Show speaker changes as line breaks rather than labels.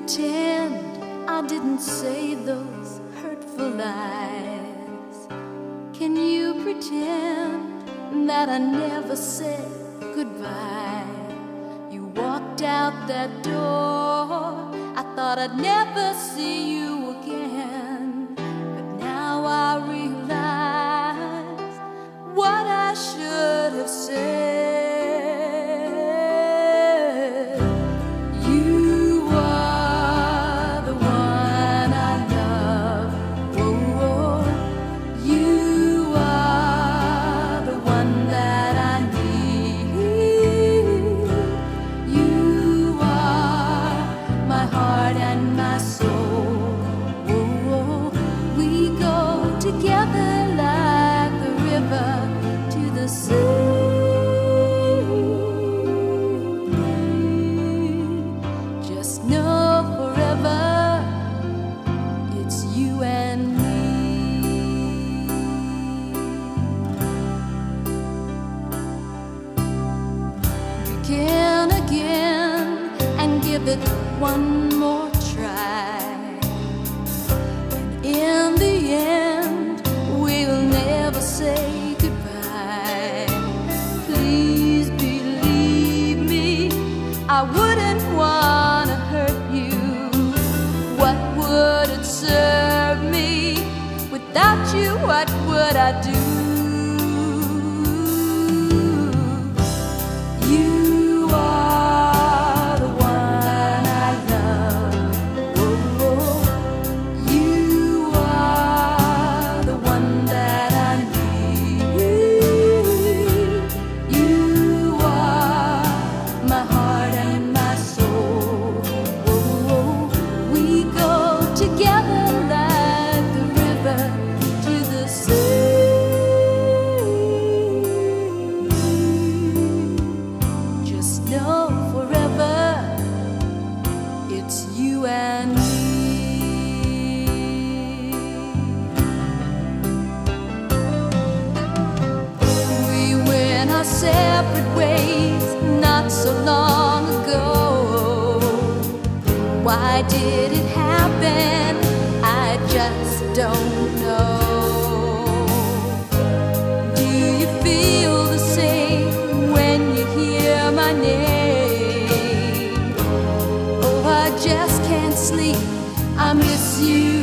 Pretend I didn't say those hurtful lies. Can you pretend that I never said goodbye? You walked out that door, I thought I'd never see you again. But now I realize what I should have said. Together like the river to the sea. Just know forever it's you and me. Begin again and give it one more try. And in the end, we'll never say goodbye. Please believe me, I wouldn't want to hurt you. What would it serve me? Without you, what would I do? You are the one I love. Oh, you are the one that I need. You are my heart and my soul. Oh, we go together like the river to the sea. Just know forever it's you and me. Separate ways not so long ago. Why did it happen? I just don't know. Do you feel the same when you hear my name? Oh, I just can't sleep, I miss you.